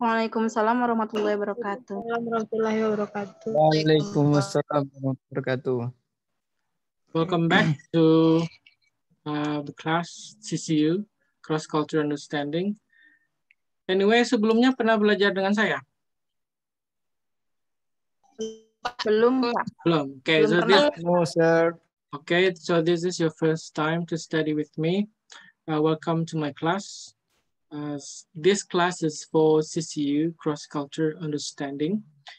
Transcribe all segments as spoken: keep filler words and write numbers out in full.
Waalaikumsalam warahmatullahi wabarakatuh. Warahmatullahi wabarakatuh. Waalaikumsalam warahmatullahi wabarakatuh. Welcome back to uh, the class C C U, Cross Cultural Understanding. Anyway, sebelumnya pernah belajar dengan saya? Belum, Pak. Belum. Okay, Belum so pernah. this, No, sir. okay, so this is your first time to study with me. Uh, welcome to my class. Uh, this class is for C C U, Cross Cultural Understanding.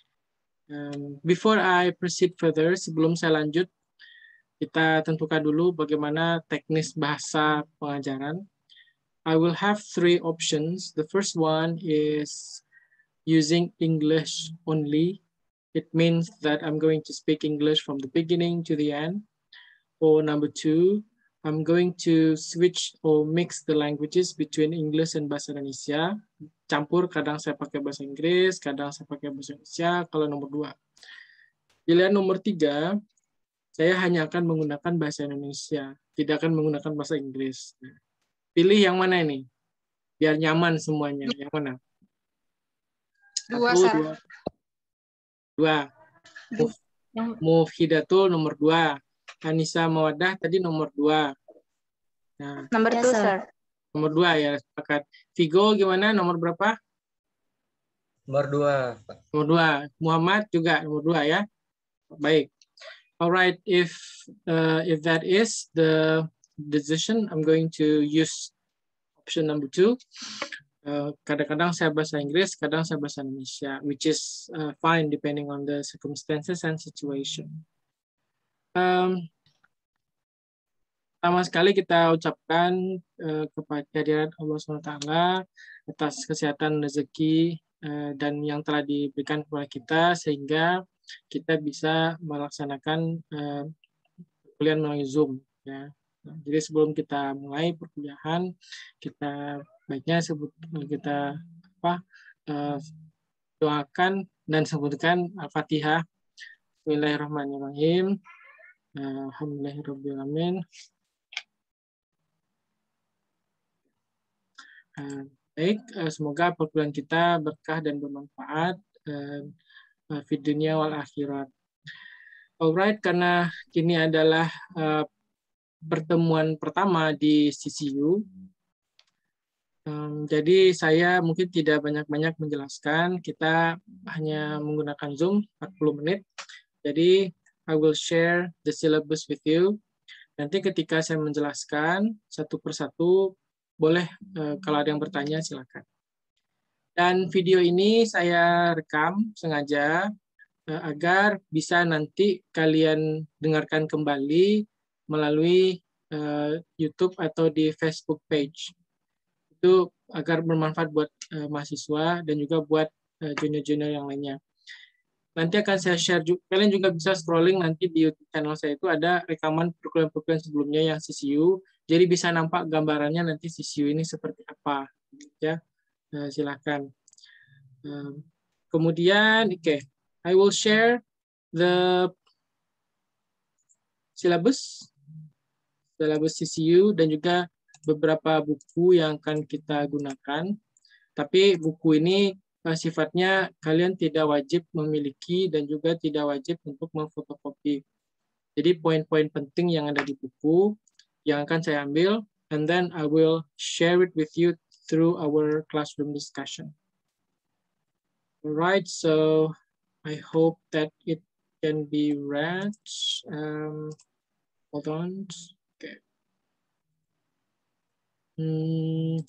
Um, before I proceed further, sebelum saya lanjut, kita tentukan dulu bagaimana teknis bahasa pengajaran. I will have three options. The first one is using English only. It means that I'm going to speak English from the beginning to the end. Or number two, I'm going to switch or mix the languages between English and bahasa Indonesia. Campur, kadang saya pakai bahasa Inggris, kadang saya pakai bahasa Indonesia. Kalau nomor dua. Pilihan nomor tiga, saya hanya akan menggunakan bahasa Indonesia, tidak akan menggunakan bahasa Inggris. Pilih yang mana ini? Biar nyaman semuanya. Yang mana? Dua, Satu, Sar. dua. Dua. Mufidatul nomor dua. Anissa Mawadah tadi nomor dua. Nah, Nomor Ya, two, Sir. sir. nomor dua ya, sepakat. Vigo gimana? Nomor berapa? Nomor dua, Pak. Nomor dua. Muhammad juga nomor dua ya. Baik. Alright, if uh, if that is the decision, I'm going to use option number two. Uh, Kadang-kadang saya bahasa Inggris, kadang saya bahasa Indonesia, which is uh, fine depending on the circumstances and situation. Um, Pertama sekali kita ucapkan uh, kepada kehadirat Allah subhanahu wa taala atas kesehatan, rezeki, uh, dan yang telah diberikan kepada kita sehingga kita bisa melaksanakan uh, perkuliahan melalui Zoom. Ya. Nah, jadi sebelum kita mulai perkuliahan, kita baiknya sebut kita apa uh, doakan dan sebutkan Al-Fatihah. Bismillahirrahmanirrahim. Uh, Alhamdulillahirrahmanirrahim. Uh, baik, uh, semoga perkuliahan kita berkah dan bermanfaat uh, uh, di dunia wal akhirat. Alright, karena ini adalah uh, pertemuan pertama di C C U, um, jadi saya mungkin tidak banyak-banyak menjelaskan. Kita hanya menggunakan Zoom empat puluh menit. Jadi I will share the syllabus with you. Nanti ketika saya menjelaskan satu persatu, boleh uh, kalau ada yang bertanya silakan. Dan video ini saya rekam sengaja uh, agar bisa nanti kalian dengarkan kembali melalui uh, YouTube atau di Facebook page. Itu agar bermanfaat buat uh, mahasiswa dan juga buat uh, junior-junior yang lainnya. Nanti akan saya share juga, kalian juga bisa scrolling nanti di YouTube channel saya itu ada rekaman perkuliahan-perkuliahan sebelumnya yang C C U. Jadi bisa nampak gambarannya nanti C C U ini seperti apa. Ya, uh, silakan. Uh, kemudian, oke, okay, I will share the syllabus, syllabus C C U dan juga beberapa buku yang akan kita gunakan. Tapi buku ini uh, sifatnya kalian tidak wajib memiliki dan juga tidak wajib untuk memfotokopi. Jadi poin-poin penting yang ada di buku yang akan saya ambil, and then I will share it with you through our classroom discussion. Alright, so I hope that it can be read. Um, hold on. Okay. Hmm.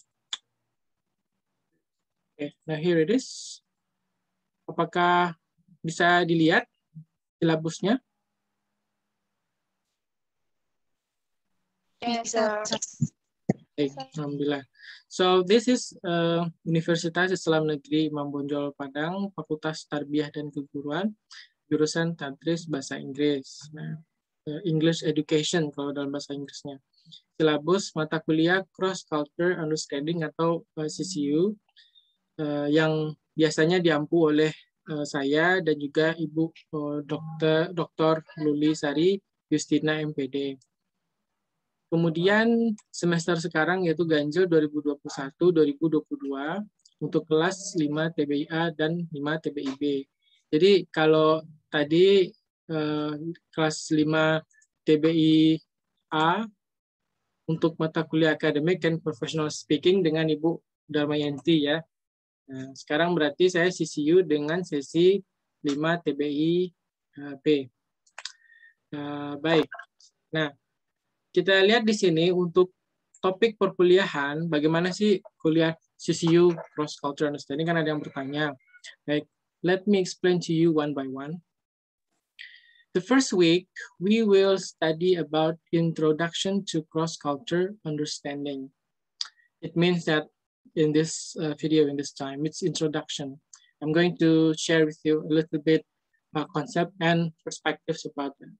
Okay, now here it is. Apakah bisa dilihat silabusnya? Yes, Sir. Baik, alhamdulillah. So this is uh, Universitas Islam Negeri Imam Bonjol Padang, Fakultas Tarbiyah dan Keguruan, jurusan Tadris Bahasa Inggris. Nah, uh, English Education kalau dalam bahasa Inggrisnya. Silabus mata kuliah Cross Culture Understanding atau uh, C C U uh, yang biasanya diampu oleh uh, saya dan juga Ibu uh, Dokter Doktor Luli Sari Justina M P D. Kemudian semester sekarang yaitu ganjil dua ribu dua puluh satu dua ribu dua puluh dua untuk kelas lima T B I A dan lima T B I B. Jadi kalau tadi eh, kelas lima T B I A untuk mata kuliah akademik and professional speaking dengan Ibu Darmayanti ya. Nah, sekarang berarti saya C C U dengan sesi lima T B I B. Uh, baik. Nah, kita lihat di sini untuk topik perkuliahan, bagaimana sih kuliah C C U Cross Cultural Understanding, kan ada yang bertanya. Baik, let me explain to you one by one. The first week, we will study about introduction to cross-culture understanding. It means that in this uh, video, in this time, it's introduction. I'm going to share with you a little bit uh, concept and perspectives about it.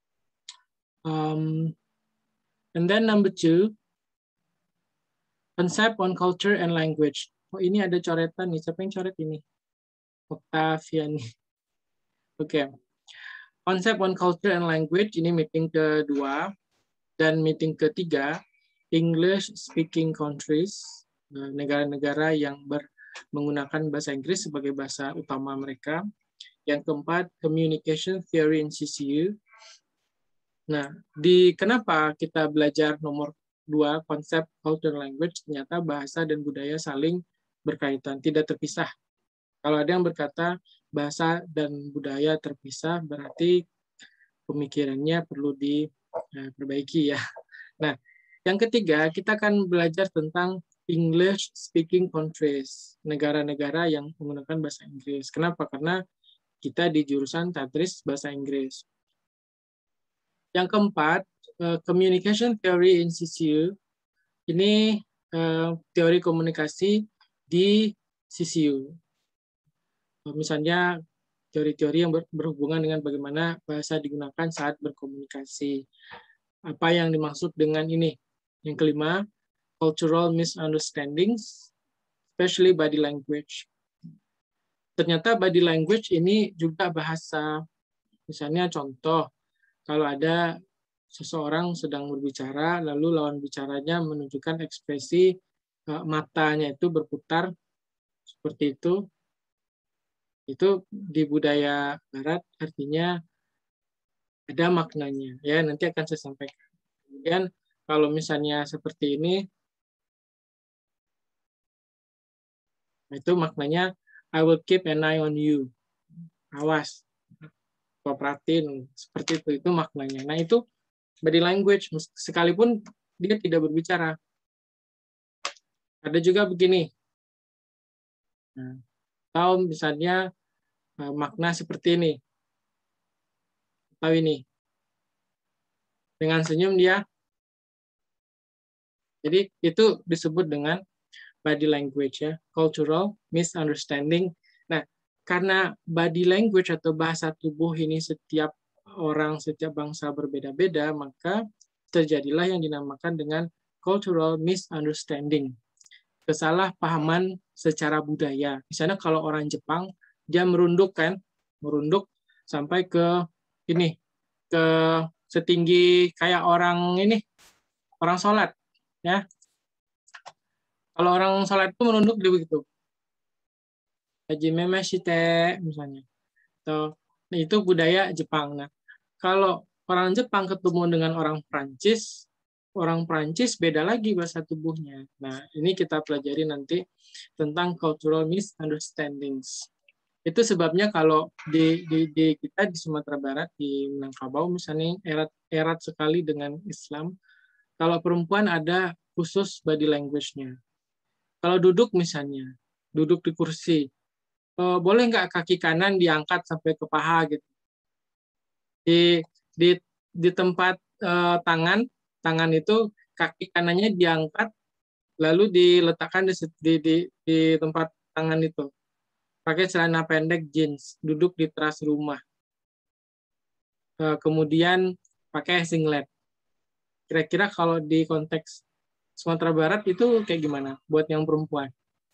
Um, and then number two, concept on culture and language. Oh, ini ada coretan nih. Siapa yang coret ini? Octavia nih. Oke. Okay. Concept on culture and language, ini meeting kedua. Dan meeting ketiga, English speaking countries, negara-negara yang ber, menggunakan bahasa Inggris sebagai bahasa utama mereka. Yang keempat, communication theory in C C U. Nah, di kenapa kita belajar nomor dua, konsep culture and language, ternyata bahasa dan budaya saling berkaitan, tidak terpisah. Kalau ada yang berkata bahasa dan budaya terpisah, berarti pemikirannya perlu diperbaiki ya. Nah, yang ketiga, kita akan belajar tentang English speaking countries, negara-negara yang menggunakan bahasa Inggris. Kenapa? Karena kita di jurusan Tadris bahasa Inggris. Yang keempat, communication theory in C C U. Ini teori komunikasi di C C U. Misalnya teori-teori yang berhubungan dengan bagaimana bahasa digunakan saat berkomunikasi. Apa yang dimaksud dengan ini? Yang kelima, cultural misunderstandings, especially body language. Ternyata body language ini juga bahasa. Misalnya contoh, kalau ada seseorang sedang berbicara, lalu lawan bicaranya menunjukkan ekspresi matanya itu berputar seperti itu, itu di budaya Barat artinya ada maknanya. Ya, nanti akan saya sampaikan. Kemudian kalau misalnya seperti ini, itu maknanya I will keep an eye on you. Awas, perhatiin, seperti itu, itu maknanya. Nah, itu body language, sekalipun dia tidak berbicara. Ada juga begini. Nah, atau misalnya makna seperti ini. Atau ini. Dengan senyum dia. Jadi itu disebut dengan body language ya, cultural misunderstanding. Nah, karena body language atau bahasa tubuh ini setiap orang, setiap bangsa berbeda-beda, maka terjadilah yang dinamakan dengan cultural misunderstanding. Kesalahpahaman secara budaya. Misalnya kalau orang Jepang, dia merunduk kan, merunduk sampai ke ini, ke setinggi kayak orang ini, orang sholat, ya. Kalau orang sholat itu merunduk dia begitu. Hajime mashite misalnya. Atau nah, itu budaya Jepang. Nah, kalau orang Jepang ketemu dengan orang Prancis, orang Prancis beda lagi bahasa tubuhnya. Nah, ini kita pelajari nanti tentang cultural misunderstandings. Itu sebabnya kalau di, di, di kita di Sumatera Barat, di Minangkabau misalnya, erat, erat sekali dengan Islam, kalau perempuan ada khusus body language-nya. Kalau duduk misalnya, duduk di kursi, eh, boleh nggak kaki kanan diangkat sampai ke paha gitu? Di, di, di tempat eh, tangan, tangan itu kaki kanannya diangkat lalu diletakkan di, di, di, di tempat tangan itu. Pakai celana pendek jeans, duduk di teras rumah. Kemudian pakai singlet. Kira-kira kalau di konteks Sumatera Barat itu kayak gimana buat yang perempuan?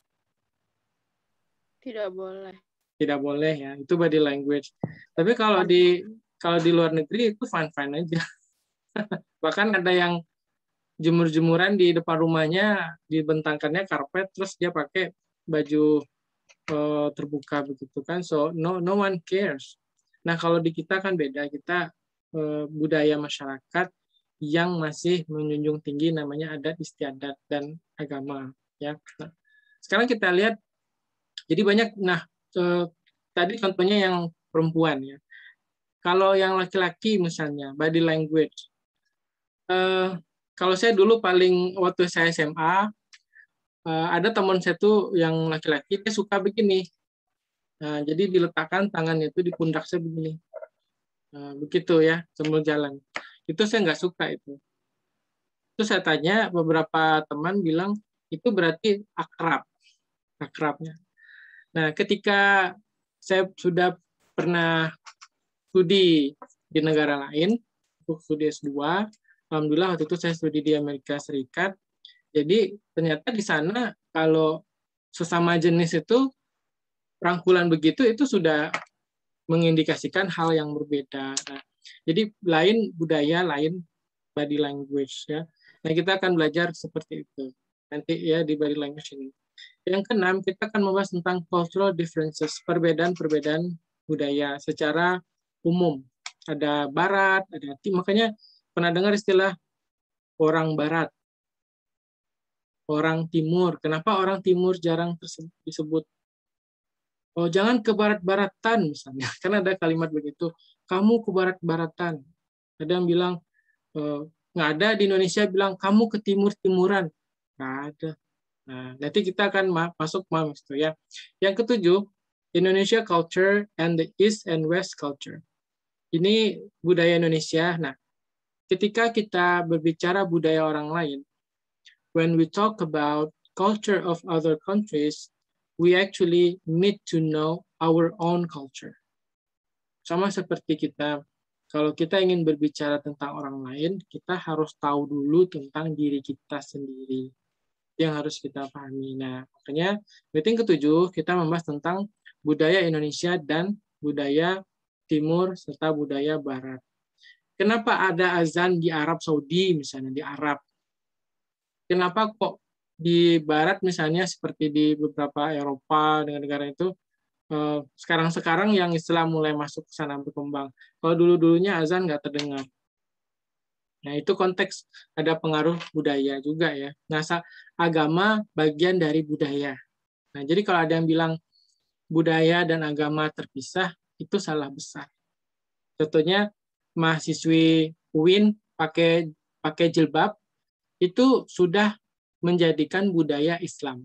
Tidak boleh. Tidak boleh ya, itu body language. Tapi kalau di kalau di luar negeri itu fine-fine aja. Bahkan ada yang jemur-jemuran di depan rumahnya, dibentangkannya karpet, terus dia pakai baju uh, terbuka begitu kan, so no no one cares. Nah kalau di kita kan beda, kita uh, budaya masyarakat yang masih menjunjung tinggi namanya adat istiadat dan agama ya. Nah, sekarang kita lihat jadi banyak, nah uh, tadi contohnya yang perempuan ya. Kalau yang laki-laki misalnya body language, uh, kalau saya dulu paling waktu saya S M A, uh, ada teman saya tuh yang laki-laki, dia suka begini. Nah, jadi diletakkan tangannya itu di pundak saya begini. Nah, begitu ya, sambil jalan. Itu saya nggak suka itu. Terus saya tanya, beberapa teman bilang, itu berarti akrab. Akrabnya. Nah, ketika saya sudah pernah studi di negara lain, untuk studi S dua, alhamdulillah waktu itu saya studi di Amerika Serikat, jadi ternyata di sana kalau sesama jenis itu rangkulan begitu itu sudah mengindikasikan hal yang berbeda. Nah, jadi lain budaya, lain body language ya. Nah, kita akan belajar seperti itu nanti ya di body language ini. Yang keenam, kita akan membahas tentang cultural differences, perbedaan-perbedaan budaya secara umum. Ada barat, ada timur. Makanya pernah dengar istilah orang barat, orang timur. Kenapa orang timur jarang disebut? Oh, jangan ke barat-baratan misalnya. Karena ada kalimat begitu. Kamu ke barat-baratan. Ada yang bilang, e, nggak ada di Indonesia bilang, kamu ke timur-timuran. Nggak ada. Nah, nanti kita akan masuk mam itu ya. Yang ketujuh, Indonesia culture and the East and West culture. Ini budaya Indonesia. Nah, ketika kita berbicara budaya orang lain, when we talk about culture of other countries, we actually need to know our own culture. Sama seperti kita, kalau kita ingin berbicara tentang orang lain, kita harus tahu dulu tentang diri kita sendiri. Yang harus kita pahami. Nah, makanya meeting ketujuh kita membahas tentang budaya Indonesia dan budaya Timur serta budaya Barat. Kenapa ada azan di Arab Saudi misalnya, di Arab? Kenapa kok di Barat misalnya seperti di beberapa Eropa, negara-negara itu, sekarang-sekarang yang Islam mulai masuk ke sana berkembang. Kalau dulu-dulunya azan nggak terdengar. Nah, itu konteks ada pengaruh budaya juga ya. Nah, agama bagian dari budaya. Nah, jadi kalau ada yang bilang budaya dan agama terpisah, itu salah besar. Contohnya mahasiswi U I N pakai pakai jilbab itu sudah menjadikan budaya Islam.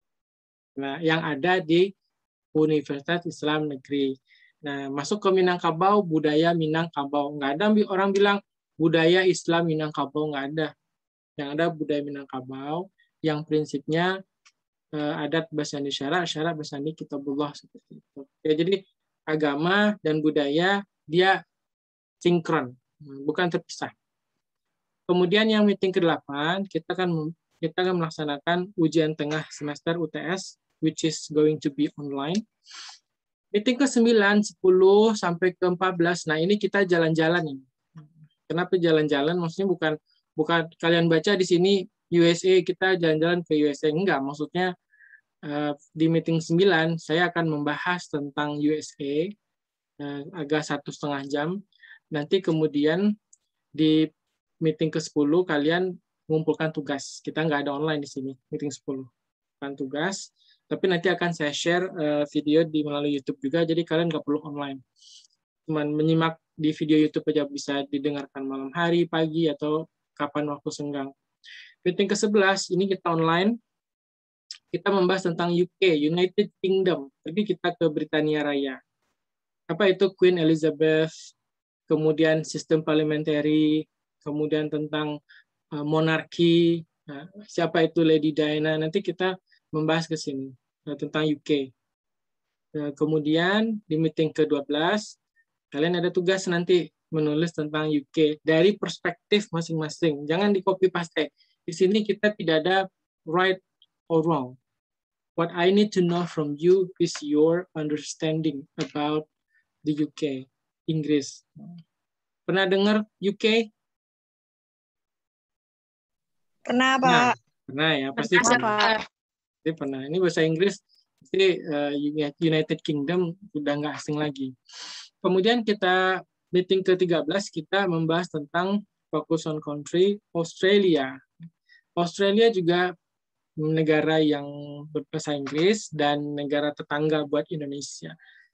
Nah, yang ada di Universitas Islam Negeri. Nah, masuk ke Minangkabau, budaya Minangkabau. Nggak ada orang bilang budaya Islam Minangkabau, nggak ada. Yang ada budaya Minangkabau, yang prinsipnya eh, adat Basani Syara, Syara Basani Kitabullah, seperti itu. Ya, jadi agama dan budaya dia sinkron, bukan terpisah. Kemudian yang meeting ke-delapan, kita akan kita akan melaksanakan ujian tengah semester U T S, which is going to be online. Meeting ke-sembilan, sepuluh, sampai ke empat belas, nah ini kita jalan-jalan ini. Kenapa jalan-jalan? Maksudnya bukan bukan kalian baca di sini U S A kita jalan-jalan ke U S A, enggak. Maksudnya di meeting sembilan saya akan membahas tentang U S A agak satu setengah jam. Nanti kemudian di meeting ke sepuluh kalian mengumpulkan tugas. Kita nggak ada online di sini meeting sepuluh. Kan tugas. Tapi nanti akan saya share video di melalui YouTube juga. Jadi kalian nggak perlu online. Cuman menyimak di video YouTube aja, bisa didengarkan malam hari, pagi, atau kapan waktu senggang. Meeting ke sebelas, ini kita online. Kita membahas tentang U K, United Kingdom. Tapi kita ke Britania Raya. Apa itu Queen Elizabeth, kemudian sistem parliamentary, kemudian tentang uh, monarki, nah, siapa itu Lady Diana, nanti kita membahas ke sini, uh, tentang U K. Uh, kemudian di meeting ke dua belas, kalian ada tugas nanti menulis tentang U K dari perspektif masing-masing. Jangan di copy paste. Di sini kita tidak ada right or wrong. What I need to know from you is your understanding about the U K, Inggris. Pernah dengar U K? Kenapa? Pernah, pernah ya, pasti Apa? pernah. Jadi pernah. Ini bahasa Inggris, jadi uh, United Kingdom udah nggak asing lagi. Kemudian kita meeting ke tiga belas kita membahas tentang focus on country Australia. Australia juga negara yang berbahasa Inggris dan negara tetangga buat Indonesia.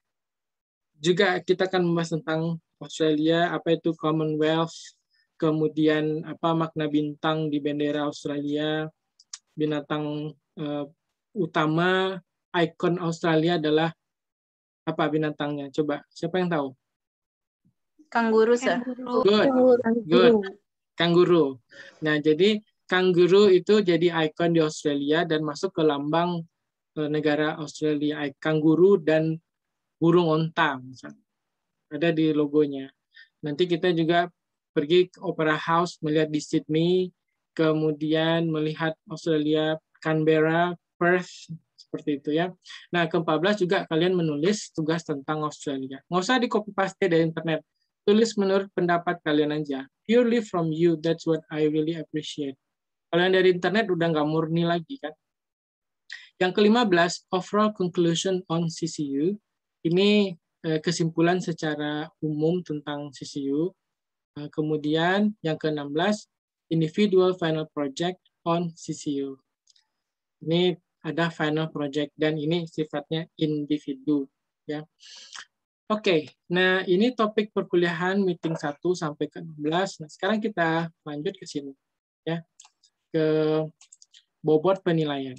Juga kita akan membahas tentang Australia, apa itu Commonwealth, kemudian apa makna bintang di bendera Australia, binatang uh, utama, ikon Australia adalah apa binatangnya? Coba, siapa yang tahu? Kanguru, sir. Good, good. Kanguru. Nah, jadi kanguru itu jadi ikon di Australia dan masuk ke lambang uh, negara Australia. Kanguru dan burung onta, misalnya. Ada di logonya. Nanti kita juga pergi ke Opera House, melihat di Sydney, kemudian melihat Australia, Canberra, Perth, seperti itu ya. Nah, ke empat belas juga kalian menulis tugas tentang Australia. Nggak usah di copy paste dari internet. Tulis menurut pendapat kalian aja. Purely from you, that's what I really appreciate. Kalau yang dari internet udah nggak murni lagi kan. Yang ke lima belas, overall conclusion on C C U. Ini eh, kesimpulan secara umum tentang C C U. Eh, kemudian yang ke enam belas, individual final project on C C U. Ini ada final project dan ini sifatnya individu ya. Oke, nah ini topik perkuliahan meeting satu sampai ke enam belas. Nah, sekarang kita lanjut ke sini ya. Ke bobot penilaian.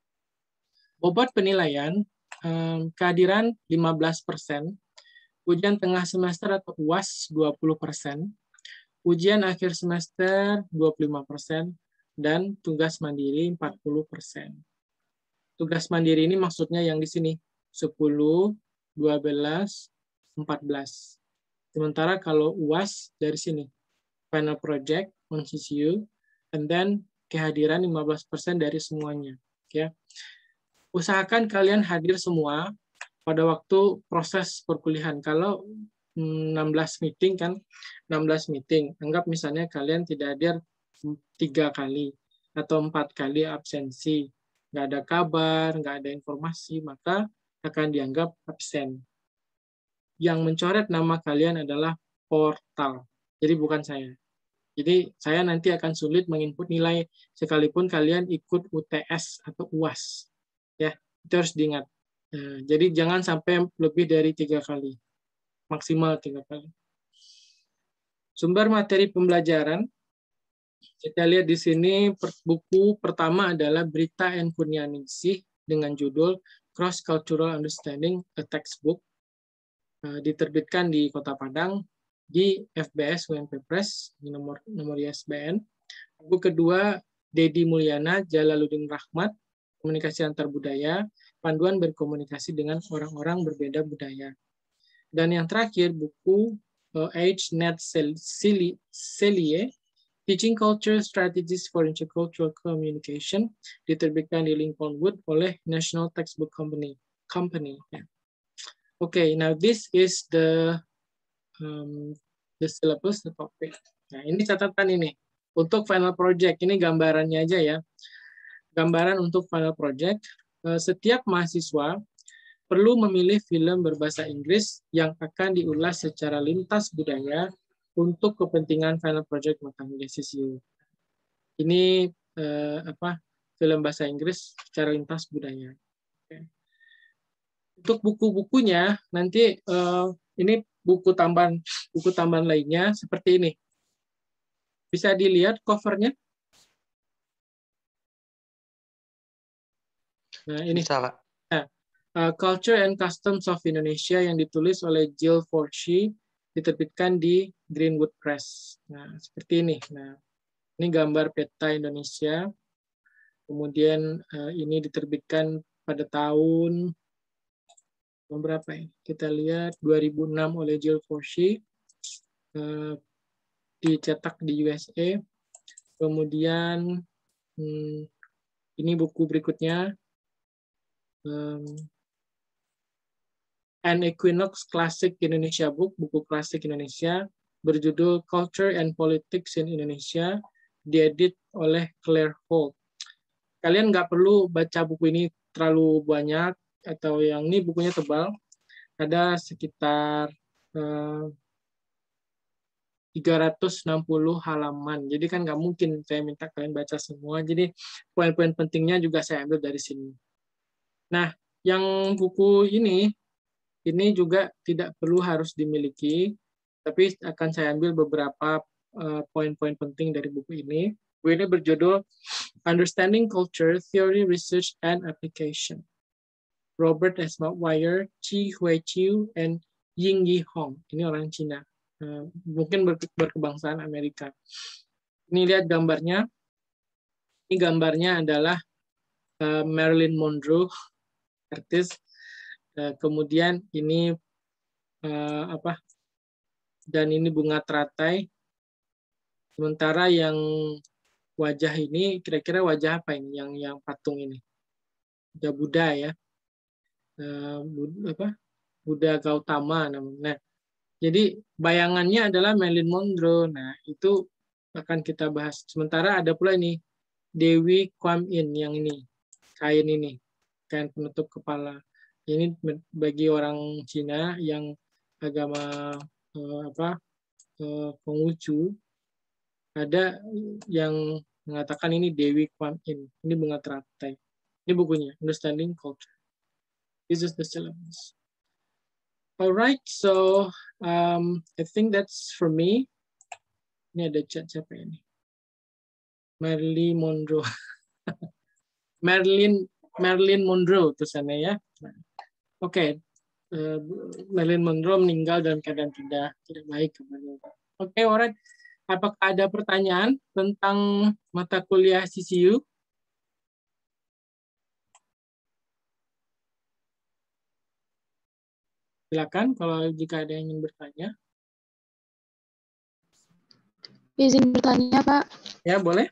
Bobot penilaian eh, kehadiran lima belas persen, ujian tengah semester atau U A S dua puluh persen, ujian akhir semester dua puluh lima persen, dan tugas mandiri empat puluh persen. Tugas mandiri ini maksudnya yang di sini, sepuluh, dua belas, empat belas. Sementara kalau U A S dari sini, final project on C C U, and then kehadiran lima belas persen dari semuanya. Ya. Usahakan kalian hadir semua pada waktu proses perkuliahan. Kalau enam belas meeting kan, enam belas meeting. Anggap misalnya kalian tidak hadir tiga kali atau empat kali absensi, nggak ada kabar, nggak ada informasi, maka akan dianggap absen. Yang mencoret nama kalian adalah portal, jadi bukan saya. Jadi saya nanti akan sulit menginput nilai sekalipun kalian ikut U T S atau U A S. Ya, itu harus diingat. Nah, jadi jangan sampai lebih dari tiga kali, maksimal tiga kali. Sumber materi pembelajaran. Kita lihat di sini buku pertama adalah Brita and Kurnianingsih dengan judul Cross Cultural Understanding, a Textbook, diterbitkan di Kota Padang di F B S U N P Press di nomor nomor I S B N. Buku kedua Dedi Mulyana, Jalaluddin Rahmat, Komunikasi Antar Budaya, Panduan Berkomunikasi dengan Orang-orang Berbeda Budaya. Dan yang terakhir buku uh, H. Nat Selye, Teaching Culture Strategies for Intercultural Communication, diterbitkan di Lincoln Wood oleh National Textbook Company. Company. Yeah. Okay, now this is the um, the syllabus, the topic. Nah, ini catatan ini untuk final project. Ini gambarannya aja ya. Gambaran untuk final project. Setiap mahasiswa perlu memilih film berbahasa Inggris yang akan diulas secara lintas budaya untuk kepentingan final project mata kuliah C C U. Ini eh, apa? Film bahasa Inggris secara lintas budaya. Oke. Untuk buku-bukunya nanti eh, ini buku tambahan buku tambahan lainnya seperti ini. Bisa dilihat covernya. Nah, ini Bisa, Pak. Nah, uh, Culture and Customs of Indonesia yang ditulis oleh Jill Forshee, diterbitkan di Greenwood Press. Nah, seperti ini. Nah, ini gambar peta Indonesia. Kemudian uh, ini diterbitkan pada tahun berapa ya? Kita lihat dua ribu enam oleh Jill Forshee. Uh, dicetak di U S A. Kemudian hmm, ini buku berikutnya. Um, An Equinox Classic Indonesia Book, buku klasik Indonesia, berjudul Culture and Politics in Indonesia, diedit oleh Claire Holt. kalian nggak perlu baca buku ini terlalu banyak, atau yang ini bukunya tebal, ada sekitar eh, tiga ratus enam puluh halaman. Jadi kan nggak mungkin saya minta kalian baca semua. Jadi poin-poin pentingnya juga saya ambil dari sini. Nah, yang buku ini, ini juga tidak perlu harus dimiliki, tapi akan saya ambil beberapa uh, poin-poin penting dari buku ini. Buku ini berjudul Understanding Culture, Theory, Research, and Application. Robert S. Maguire, Chi Hui Chiu, and Ying Yi Hong. Ini orang Cina. Uh, mungkin ber berkebangsaan Amerika. Ini lihat gambarnya. Ini gambarnya adalah uh, Marilyn Monroe, artis. Uh, kemudian ini uh, apa? Dan ini bunga teratai. Sementara yang wajah ini, kira-kira wajah apa ini? Yang yang patung ini? Wajah Buddha ya. Uh, Buddha, apa? Buddha Gautama namanya. Nah, jadi bayangannya adalah Marilyn Monroe. Nah, itu akan kita bahas. Sementara ada pula ini Dewi Kwan Yin yang ini, kain ini, kain penutup kepala. Ini bagi orang Cina yang agama eh, apa eh, Konghucu, ada yang mengatakan ini Dewi Kwan Yin. Ini bunga teratai. Ini bukunya, Understanding Culture. This is the syllabus. Alright, so um, I think that's for me. Ini ada chat siapa ini? Marilyn Monroe. Marilyn Marilyn Monroe tulisannya ya. Oke, okay. uh, Marilyn Monroe meninggal dalam keadaan tidak tidak baik. Oke, okay, alright. Apakah ada pertanyaan tentang mata kuliah C C U? Silakan kalau jika ada yang ingin bertanya. Izin bertanya, Pak. Ya, boleh.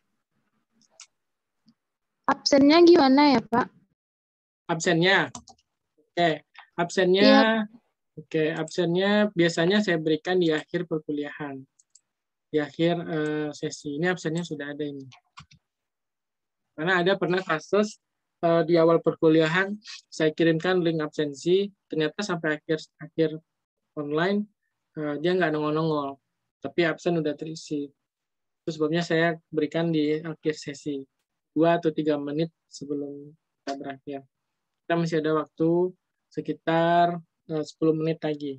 Absennya gimana ya, Pak? Absennya. Oke, absennya Iya. Oke, absennya biasanya saya berikan di akhir perkuliahan. Di akhir uh, sesi. Ini absennya sudah ada ini. Karena ada pernah kasus uh, di awal perkuliahan saya kirimkan link absensi, ternyata sampai akhir akhir online uh, dia nggak nongol-nongol, tapi absen udah terisi. Itu sebabnya saya berikan di akhir sesi, dua atau tiga menit sebelum kita berakhir. Kita masih ada waktu sekitar uh, sepuluh menit lagi.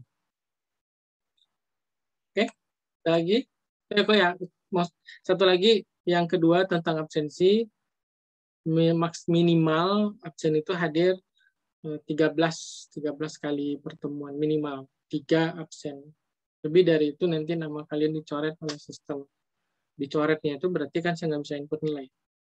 Oke, ada lagi? Eh, kok ya, satu lagi yang kedua tentang absensi. Minimal absen itu hadir tiga belas kali pertemuan, minimal tiga absen. Lebih dari itu nanti nama kalian dicoret oleh sistem. Dicoretnya itu berarti kan saya nggak bisa input nilai.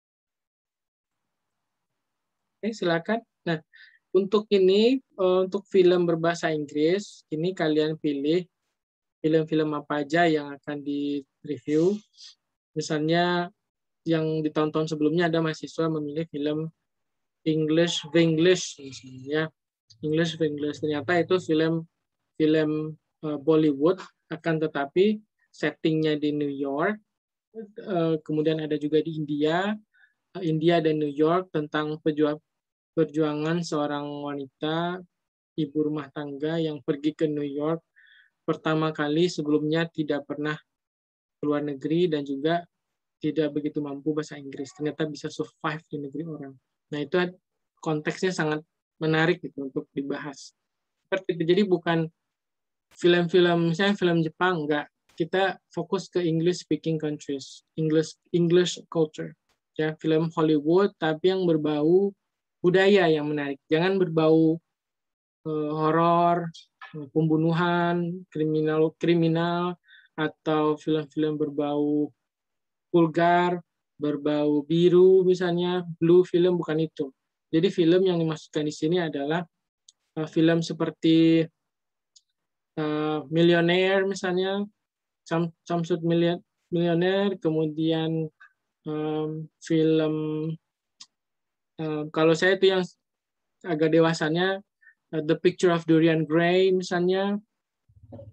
Oke, silakan. Nah, untuk ini, untuk film berbahasa Inggris, ini kalian pilih film-film apa aja yang akan di-review. Misalnya, yang di tahun-tahun sebelumnya ada mahasiswa memilih film English English misalnya, English English, ternyata itu film film uh, Bollywood, akan tetapi settingnya di New York, uh, kemudian ada juga di India, uh, India dan New York, tentang perjuang, perjuangan seorang wanita ibu rumah tangga yang pergi ke New York pertama kali, sebelumnya tidak pernah keluar negeri dan juga tidak begitu mampu bahasa Inggris, ternyata bisa survive di negeri orang. Nah, itu konteksnya sangat menarik gitu untuk dibahas. Seperti itu. Jadi bukan film-film, misalnya film Jepang, enggak. Kita fokus ke English speaking countries, English English culture. Ya, film Hollywood tapi yang berbau budaya yang menarik. Jangan berbau uh, horor, pembunuhan, kriminal kriminal atau film-film berbau vulgar, berbau biru misalnya, blue film, bukan itu. Jadi film yang dimasukkan di sini adalah uh, film seperti uh, Millionaire misalnya, Samsud Millionaire, kemudian um, film, uh, kalau saya itu yang agak dewasanya, uh, The Picture of Dorian Gray misalnya,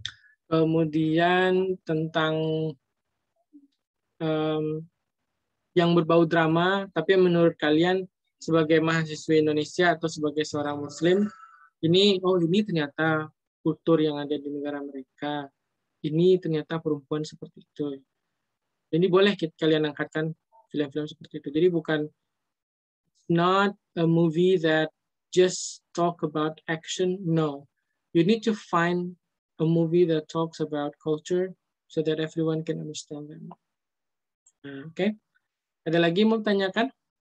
kemudian tentang Um, yang berbau drama, tapi menurut kalian sebagai mahasiswa Indonesia atau sebagai seorang Muslim, ini oh ini ternyata kultur yang ada di negara mereka. Ini ternyata perempuan seperti itu. Jadi boleh kalian angkatkan film-film seperti itu. Jadi bukan not a movie that just talk about action. No, you need to find a movie that talks about culture so that everyone can understand them. Nah, oke, okay. Ada lagi mau tanyakan?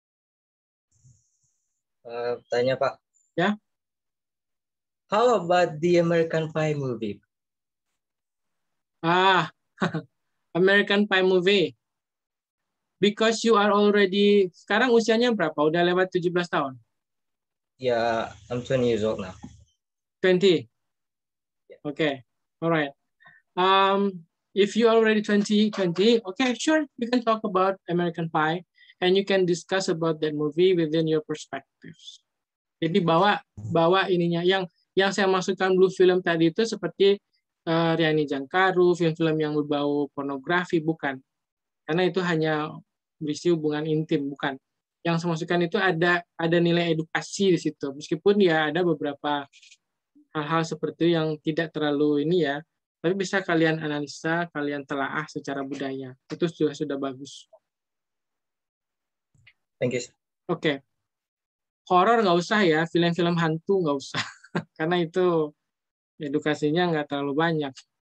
Uh, tanya Pak. Ya. How about the American Pie movie? Ah, American Pie movie. Because you are already, sekarang usianya berapa? Udah lewat tujuh belas tahun? Ya, yeah, I'm twenty years old now. twenty? Okay, all right. Um, if you are already twenty, twenty, okay, sure, you can talk about American Pie and you can discuss about that movie within your perspectives. Jadi bawa bawa ininya yang yang saya masukkan blue film tadi itu seperti uh, Riani Jangkaru, film-film yang berbau pornografi, bukan. Karena itu hanya berisi hubungan intim, bukan. Yang saya masukkan itu ada ada nilai edukasi di situ. Meskipun ya ada beberapa hal-hal seperti itu yang tidak terlalu ini ya, tapi bisa kalian analisa, kalian telaah secara budaya. Itu sudah sudah bagus. Thank you. Oke. Okay. Horor nggak usah ya, film-film hantu nggak usah. Karena itu edukasinya nggak terlalu banyak.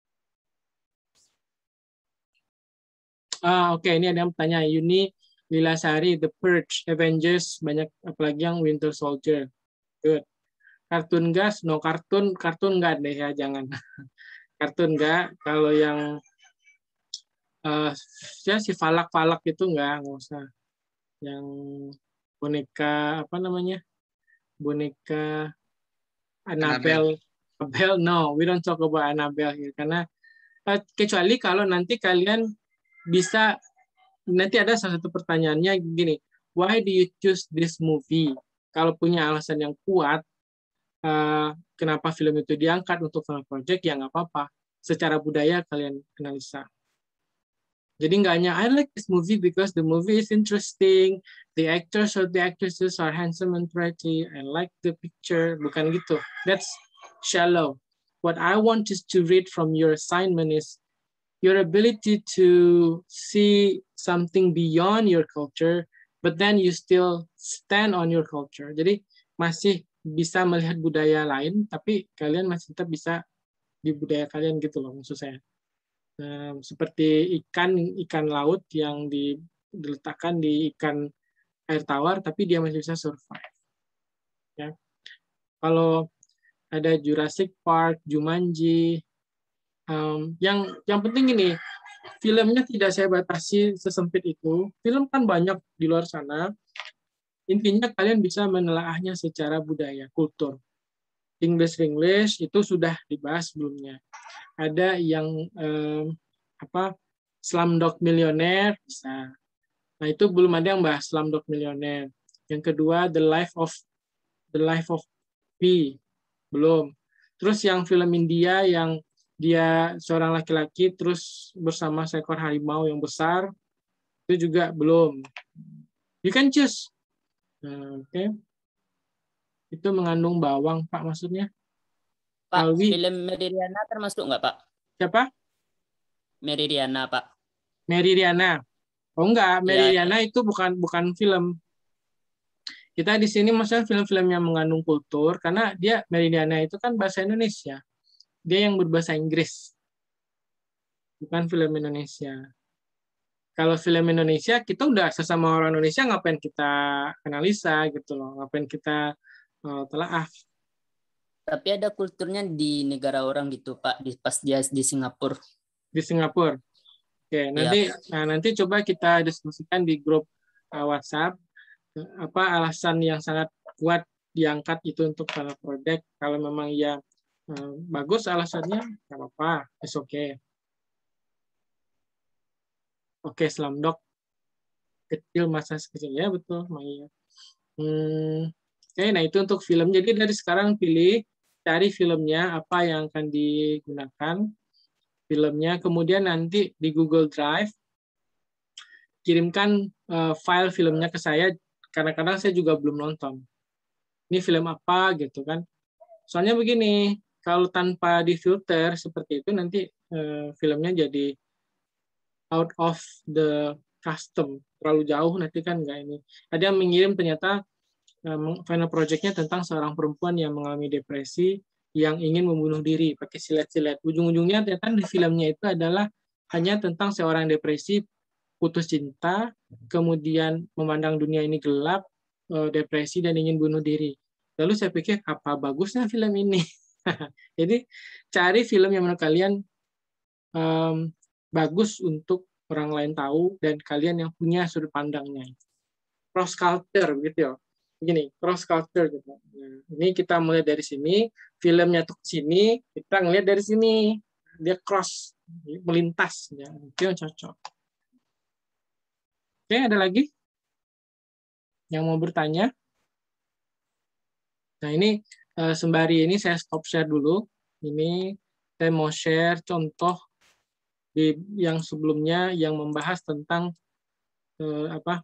Ah, Oke, okay. Ini ada yang bertanya. Yuni Lilasari, The Purge, Avengers, banyak apalagi yang Winter Soldier. Good. Kartun gas, no kartun, kartun nggak deh ya, jangan. Kartun nggak. Kalau yang uh, ya si falak-falak itu nggak, nggak usah. Yang boneka apa namanya? Boneka Annabelle. Annabelle, no, we don't talk about Annabelle here. Karena uh, kecuali kalau nanti kalian bisa, nanti ada salah satu pertanyaannya gini, why do you choose this movie? Kalau punya alasan yang kuat, uh, kenapa film itu diangkat untuk film project, ya nggak apa-apa. Secara budaya kalian analisa. Jadi nggak hanya I like this movie because the movie is interesting, the actors or the actresses are handsome and pretty, I like the picture. Bukan gitu. That's shallow. What I want is to read from your assignment is your ability to see something beyond your culture, but then you still stand on your culture. Jadi masih bisa melihat budaya lain, tapi kalian masih tetap bisa di budaya kalian gitu loh maksud saya. Um, seperti ikan ikan laut yang di, diletakkan di ikan air tawar, tapi dia masih bisa survive. Ya. Kalau ada Jurassic Park, Jumanji, um, yang yang penting ini filmnya tidak saya batasi sesempit itu. Film kan banyak di luar sana. Intinya kalian bisa menelaahnya secara budaya, kultur. English-English itu sudah dibahas sebelumnya. Ada yang um, apa Slumdog Millionaire bisa. Nah itu belum ada yang bahas Slumdog Millionaire. Yang kedua The Life of The Life of Pi belum. Terus yang film India yang dia seorang laki-laki terus bersama seekor harimau yang besar itu juga belum. You can choose. Nah, Oke. Okay. Itu mengandung bawang, Pak, maksudnya? Pak, Alwi. film Meridiana termasuk nggak, Pak? Siapa? Meridiana, Pak. Meridiana. Oh enggak, Meridiana Ya. itu bukan bukan film. Kita di sini maksudnya film-film yang mengandung kultur, karena dia Meridiana itu kan bahasa Indonesia. Dia yang berbahasa Inggris. Bukan film Indonesia. Kalau film Indonesia, kita udah sesama orang Indonesia, ngapain kita analisa gitu loh. Ngapain kita uh, telaah. Tapi ada kulturnya di negara orang gitu, Pak, di pas dia di Singapura. Di Singapura. Oke, nanti ya. Nah, nanti coba kita diskusikan di grup uh, WhatsApp apa alasan yang sangat kuat diangkat itu untuk para project. Kalau memang ya uh, bagus alasannya, nggak apa-apa, it's okay. Oke, Slumdog kecil masa kecil ya betul, Maya. Hmm, Oke, nah itu untuk film. Jadi dari sekarang pilih, cari filmnya apa yang akan digunakan filmnya. Kemudian nanti di Google Drive kirimkan uh, file filmnya ke saya. Kadang-kadang saya juga belum nonton. Ini film apa gitu kan? Soalnya begini, kalau tanpa difilter seperti itu nanti uh, filmnya jadi out of the custom, terlalu jauh nanti kan nggak ini. Ada yang mengirim ternyata um, final project-nya tentang seorang perempuan yang mengalami depresi yang ingin membunuh diri pakai silet-silet. Ujung-ujungnya ternyata di filmnya itu adalah hanya tentang seorang depresi, putus cinta, kemudian memandang dunia ini gelap, depresi dan ingin bunuh diri. Lalu saya pikir apa bagusnya film ini? Jadi cari film yang menurut kalian um, bagus untuk orang lain tahu dan kalian yang punya sudut pandangnya. Cross culture gitu ya. Begini, cross culture gitu. Nah, ini kita mulai dari sini, filmnya tuh sini, kita ngelihat dari sini, dia cross, melintas, ya. Itu yang cocok. Oke, ada lagi yang mau bertanya? Nah ini sembari ini saya stop share dulu. Ini saya mau share contoh di yang sebelumnya yang membahas tentang eh, apa?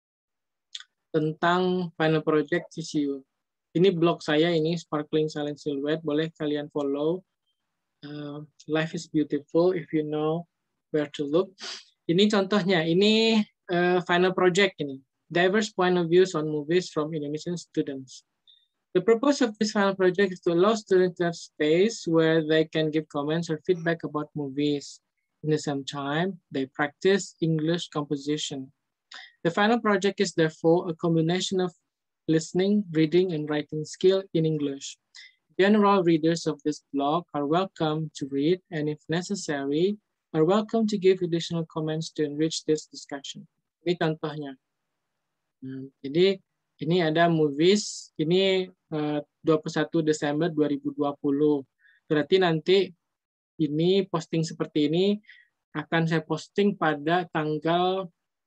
Tentang final project C C U. Ini blog saya ini Sparkling Silent Silhouette, boleh kalian follow. Uh, life is beautiful if you know where to look. Ini contohnya, ini uh, final project ini. Diverse point of views on movies from Indonesian students. The purpose of this final project is to allow students to have space where they can give comments or feedback about movies. In the same time, they practice English composition. The final project is therefore a combination of listening, reading, and writing skill in English. General readers of this blog are welcome to read, and if necessary, are welcome to give additional comments to enrich this discussion. Ini contohnya. Hmm, jadi ini ada movies, ini uh, dua puluh satu Desember dua ribu dua puluh. Berarti nanti ini posting seperti ini akan saya posting pada tanggal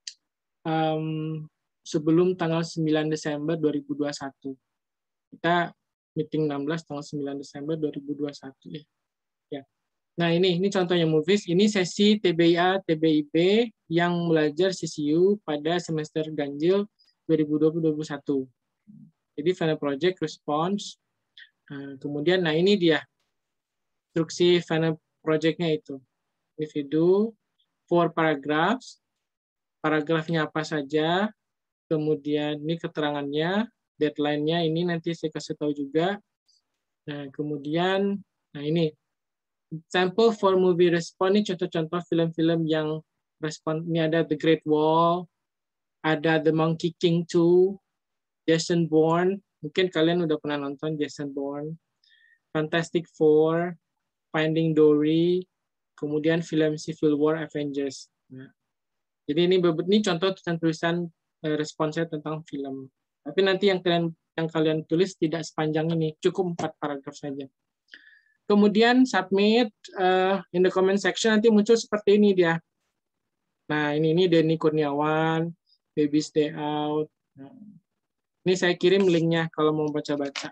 Um, sebelum tanggal sembilan Desember dua ribu dua puluh satu. Kita meeting enam belas tanggal sembilan Desember dua ribu dua puluh satu ya. Ya. Nah, ini ini contohnya movies. Ini sesi T B I A T B I B yang belajar C C U pada semester ganjil dua ribu dua puluh dua ribu dua puluh satu. Jadi final project response. Nah, kemudian nah ini dia instruksi final project-nya itu. Individu, four paragraphs. Paragrafnya apa saja, kemudian ini keterangannya, deadline-nya ini nanti saya kasih tahu juga. Nah, kemudian, nah ini, sample for movie response, ini contoh-contoh film-film yang respon, ini ada The Great Wall, ada The Monkey King two, Jason Bourne, mungkin kalian udah pernah nonton Jason Bourne, Fantastic Four, Finding Dory, kemudian film Civil War Avengers. Nah, jadi ini ini contoh tulisan-tulisan responsnya tentang film. Tapi nanti yang kalian yang kalian tulis tidak sepanjang ini, cukup empat paragraf saja. Kemudian submit uh, in the comment section, nanti muncul seperti ini dia. Nah ini ini Denny Kurniawan, Baby's Day Out. Nah, ini saya kirim linknya kalau mau baca-baca.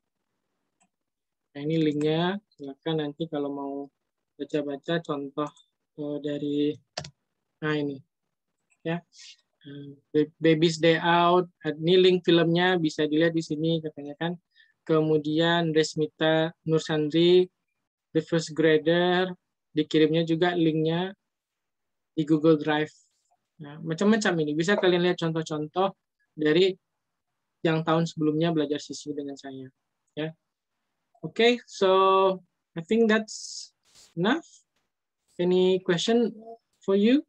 Nah ini linknya, silakan nanti kalau mau baca-baca contoh uh, dari, nah ini. Ya, Baby's Day Out, ini link filmnya bisa dilihat di sini katanya kan. Kemudian Resmita Nursandri, The First Grader, dikirimnya juga linknya di Google Drive. Nah, macam-macam ini bisa kalian lihat contoh-contoh dari yang tahun sebelumnya belajar sisi dengan saya. Ya, oke, okay, so I think that's enough. Any question for you?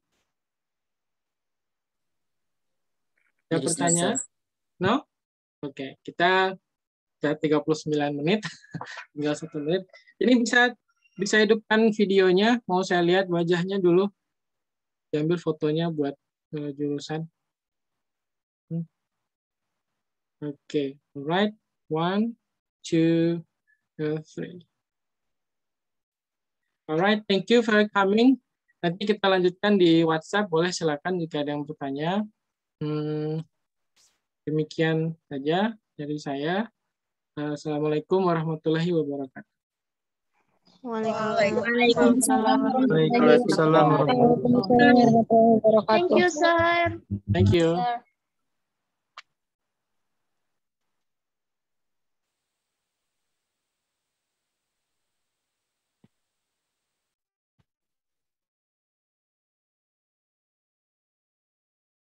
Ada pertanyaan? No? Oke, okay. Kita sudah tiga puluh sembilan menit, tinggal satu menit. Ini bisa bisa hidupkan videonya, mau saya lihat wajahnya dulu. Diambil fotonya buat uh, jurusan. Hmm. Oke, okay. Alright. One, two, uh, three. Alright, thank you for coming. Nanti kita lanjutkan di WhatsApp, boleh silakan jika ada yang bertanya. Hmm, demikian saja dari saya. Assalamualaikum warahmatullahi wabarakatuh. Waalaikumsalam. Waalaikumsalam warahmatullahi wabarakatuh. Waalaikumsalam warahmatullahi wabarakatuh. Thank you, sir. Thank you. Sir.